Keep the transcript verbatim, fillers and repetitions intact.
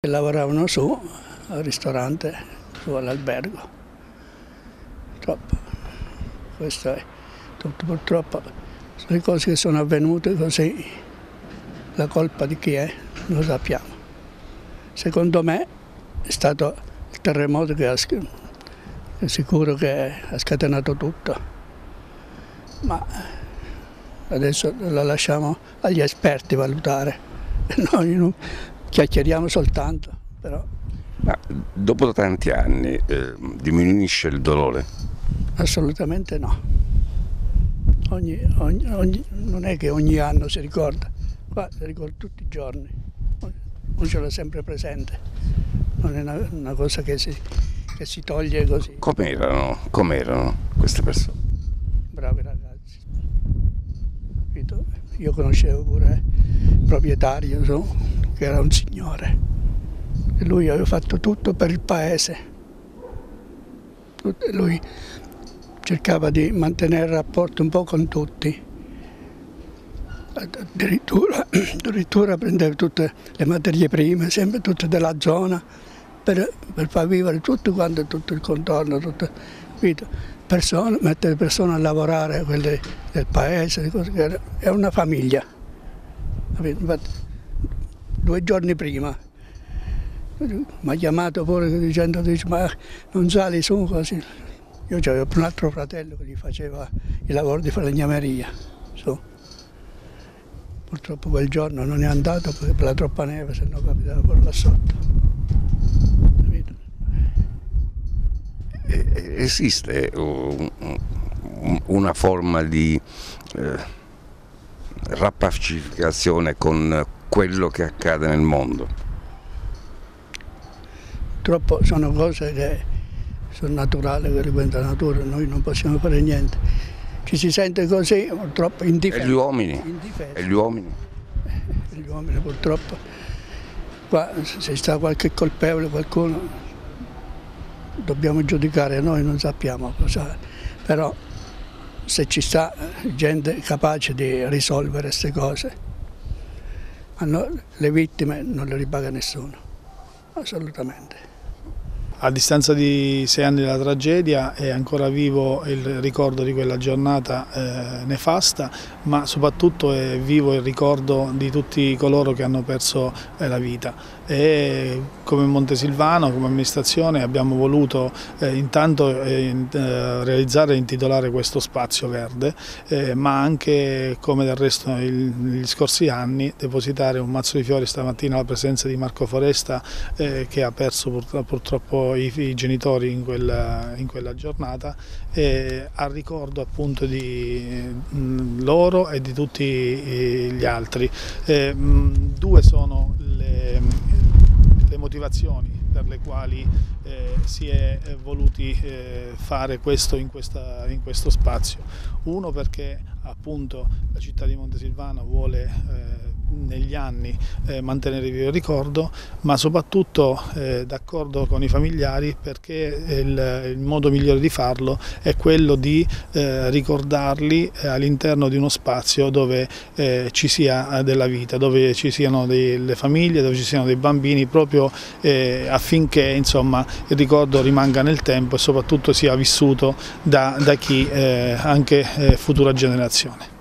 lavoravano su al ristorante, su all'albergo. Purtroppo, questo è tutto, purtroppo, le cose che sono avvenute così, la colpa di chi è, non lo sappiamo. Secondo me è stato il terremoto che ha, è sicuro che ha scatenato tutto, ma adesso la lasciamo agli esperti valutare, noi non chiacchieriamo soltanto. Però. Ma dopo tanti anni eh, diminuisce il dolore? Assolutamente no. Ogni, ogni, ogni, non è che ogni anno si ricorda, qua si ricorda tutti i giorni, uno ce l'ha sempre presente, non è una, una cosa che si, che si toglie così. Com'erano, com'erano queste persone? Bravi ragazzi. Io conoscevo pure il proprietario, so, che era un signore. E lui aveva fatto tutto per il paese. Lui cercava di mantenere il rapporto un po' con tutti. Addirittura, addirittura prendeva tutte le materie prime, sempre tutte della zona, per, per far vivere tutto quanto, tutto il contorno, tutto, persone, mettere persone a lavorare, quelle del paese, è una famiglia. Infatti, due giorni prima mi ha chiamato pure dicendo, dice, ma non sali su così. Io avevo un altro fratello che gli faceva il lavoro di falegnameria. Su. Purtroppo quel giorno non è andato perché per la troppa neve, se no capitava pure là sotto. Esiste una forma di eh, rappacificazione con quello che accade nel mondo? Purtroppo sono cose che sono naturali, che riguardano la natura, noi non possiamo fare niente. Ci si sente così, purtroppo indifeso. E gli uomini? Indifeso. E gli uomini? E gli uomini purtroppo, qua se sta qualche colpevole, qualcuno, dobbiamo giudicare, noi non sappiamo cosa, però se ci sta gente capace di risolvere queste cose, ma no, le vittime non le ripaga nessuno, assolutamente. A distanza di sei anni dalla tragedia è ancora vivo il ricordo di quella giornata eh, nefasta, ma soprattutto è vivo il ricordo di tutti coloro che hanno perso eh, la vita. E come Montesilvano, come amministrazione, abbiamo voluto eh, intanto eh, eh, realizzare e intitolare questo spazio verde, eh, ma anche, come del resto il, negli scorsi anni, depositare un mazzo di fiori stamattina alla presenza di Marco Foresta, eh, che ha perso pur, purtroppo I, i genitori in quella, in quella giornata, eh, a ricordo appunto di mh, loro e di tutti eh, gli altri. Eh, mh, due sono le, le motivazioni per le quali eh, si è voluti eh, fare questo in, questa, in questo spazio. Uno perché appunto la città di Montesilvano vuole eh, negli anni eh, mantenere vivo il ricordo, ma soprattutto eh, d'accordo con i familiari, perché il, il modo migliore di farlo è quello di eh, ricordarli eh, all'interno di uno spazio dove eh, ci sia della vita, dove ci siano delle famiglie, dove ci siano dei bambini, proprio eh, affinché insomma il ricordo rimanga nel tempo e soprattutto sia vissuto da, da chi, eh, anche eh, futura generazione.